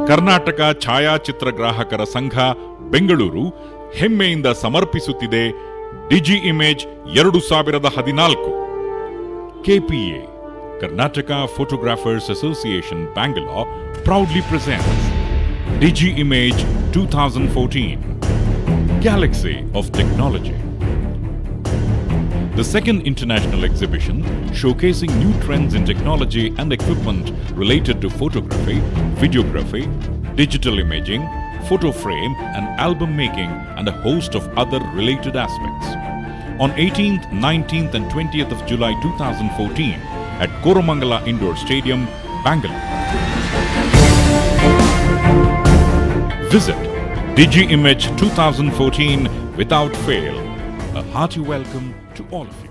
ಕರ್ನಾಟಕ ಛಾಯಾಚಿತ್ರಗ್ರಾಹಕರ ಸಂಘ ಬೆಂಗಳೂರು ಹೆಮ್ಮೆಯಿಂದ ಸಮರ್ಪಿಸುತ್ತಿದೆ DG image 2014. KPA Karnataka Photographers Association Bangalore proudly presents Digi Image 2014, Galaxy of Technology. The second international exhibition showcasing new trends in technology and equipment related to photography, videography, digital imaging, photo frame and album making and a host of other related aspects. On 18th, 19th and 20th of July 2014 at Koramangala Indoor Stadium, Bangalore. Visit Digi Image 2014 without fail. A hearty welcome to all of you.